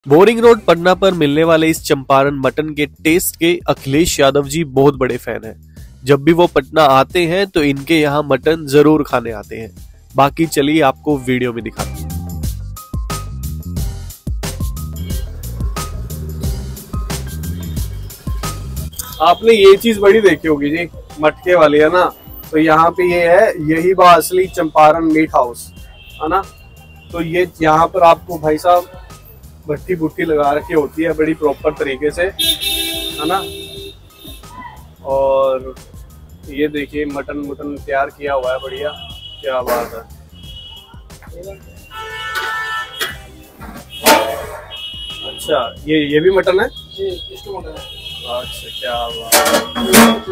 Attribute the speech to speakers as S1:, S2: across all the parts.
S1: Boring road Patna पर मिलने वाले इस चंपारण मटन के टेस्ट के अखिलेश यादव जी बहुत बड़े फैन हैं। जब भी वो पटना आते हैं तो इनके यहाँ मटन जरूर खाने आते हैं। बाकी चलिए आपको वीडियो में दिखाते हैं।
S2: आपने ये चीज बड़ी देखी होगी जी, मटके वाली है ना। तो यहाँ पे ये है, यही बा असली चंपारण मीट हाउस है ना। तो ये यहाँ पर आपको भाई साहब भट्टी बुट्टी लगा रखी होती है बड़ी प्रॉपर तरीके से, है ना। और ये देखिए मटन तैयार किया हुआ है, बढ़िया, क्या बात है। अच्छा, ये भी मटन है जी, इसको मटन है। अच्छा, क्या बात।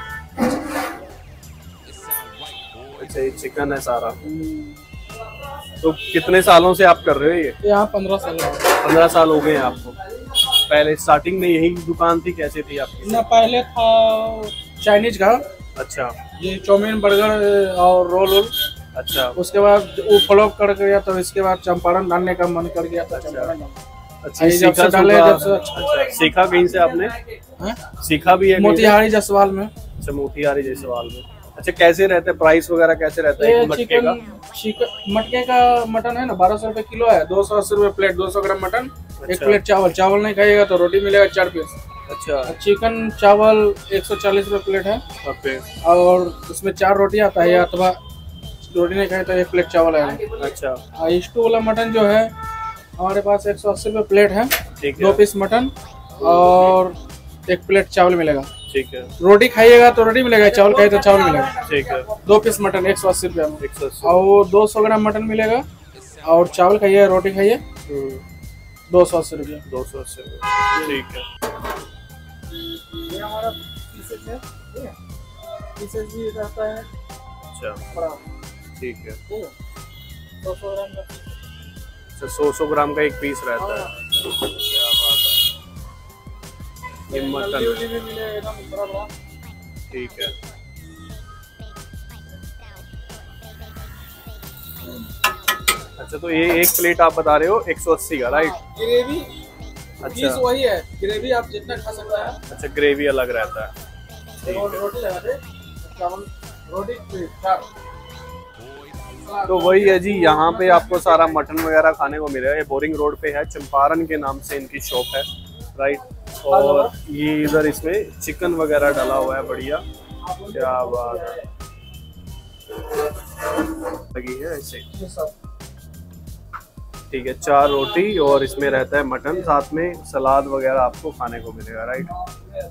S2: अच्छा, ये चिकन है सारा। तो कितने सालों से आप कर रहे हो ये?
S3: यहाँ 15 साल
S2: 15 साल हो गए हैं आपको। पहले स्टार्टिंग में यही दुकान थी, कैसे थी आपकी?
S3: ना, पहले था चाइनीज का। अच्छा, ये चाउमीन, बर्गर और रोल। अच्छा, उसके बाद वो फ्लॉप कर गया, तो इसके बाद चंपारण डालने का मन कर गया था।
S2: अच्छा, सीखा कहीं से आपने? सीखा भी है
S3: मोतिहारी जसवाल में।
S2: अच्छा, मोतिहारी जसवाल में। अच्छा, कैसे रहते हैं, प्राइस वगैरह कैसे रहता है मटके का?
S3: मटके का मटन है ना 1200 रुपए किलो है, 280 रुपए प्लेट, 200 ग्राम मटन। अच्छा। एक प्लेट चावल नहीं खाइएगा तो रोटी मिलेगा 4 पीस। अच्छा, चिकन चावल 140 रुपए प्लेट है। और उसमें 4 रोटी आता है, अथवा रोटी नहीं खाए तो 1 प्लेट चावल है। अच्छा, स्टू वाला मटन जो है हमारे पास 180 रुपए प्लेट है। 2 पीस मटन और 1 प्लेट चावल मिलेगा। ठीक है, रोटी खाइएगा तो रोटी मिलेगा, चावल खाइए तो चावल मिलेगा। ठीक है, 2 पीस मटन 180 रुपये में। 180। और 200 ग्राम मटन मिलेगा, और चावल खाइए रोटी खाइए 280 रुपये। 280 रुपये, ठीक है। ये हमारा पीसेज है, पीसेज भी रहता है। अच्छा, ठीक है। 200 ग्राम का, 100 ग्राम का 1 पीस रहता है। क्या बात है। ये मटन भी मिलेगा, ठीक है। अच्छा, तो ये 1 प्लेट आप बता रहे हो 180 का, राइट? ग्रेवी अच्छा वही है, ग्रेवी आप जितना खा सकते हैं। अच्छा, ग्रेवी अलग रहता है। तो वही है जी, यहाँ पे आपको सारा मटन वगैरह खाने को मिलेगा। ये बोरिंग रोड पे है, चंपारण के नाम से इनकी शॉप है, राइट। और ये इधर इसमें चिकन वगैरह डाला हुआ है, बढ़िया, क्या बात है, लगी है ऐसे। ठीक है, 4 रोटी और इसमें रहता है मटन, साथ में सलाद वगैरह आपको खाने को मिलेगा, राइट।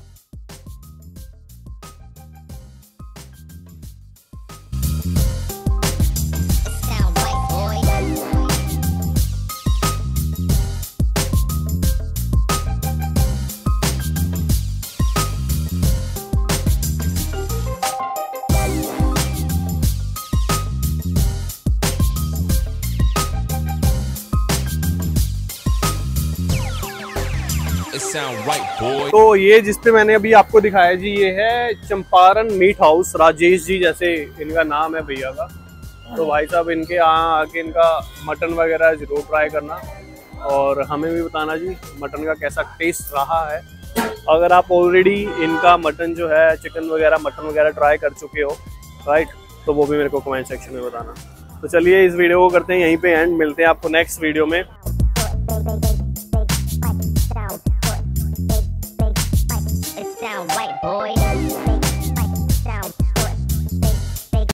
S3: तो ये जिस पे मैंने अभी आपको दिखाया जी, ये है चंपारण मीट हाउस। राजेश जी जैसे इनका नाम है भैया का। तो भाई साहब इनके यहाँ आके इनका मटन वगैरह जरूर ट्राई करना, और हमें भी बताना जी मटन का कैसा टेस्ट रहा है। अगर आप ऑलरेडी इनका मटन जो है, चिकन वगैरह, मटन वगैरह ट्राई कर चुके हो, राइट, तो वो भी मेरे को कमेंट सेक्शन में बताना। तो चलिए इस वीडियो को करते हैं यहीं पे एंड, मिलते हैं आपको नेक्स्ट वीडियो में।
S4: White boy.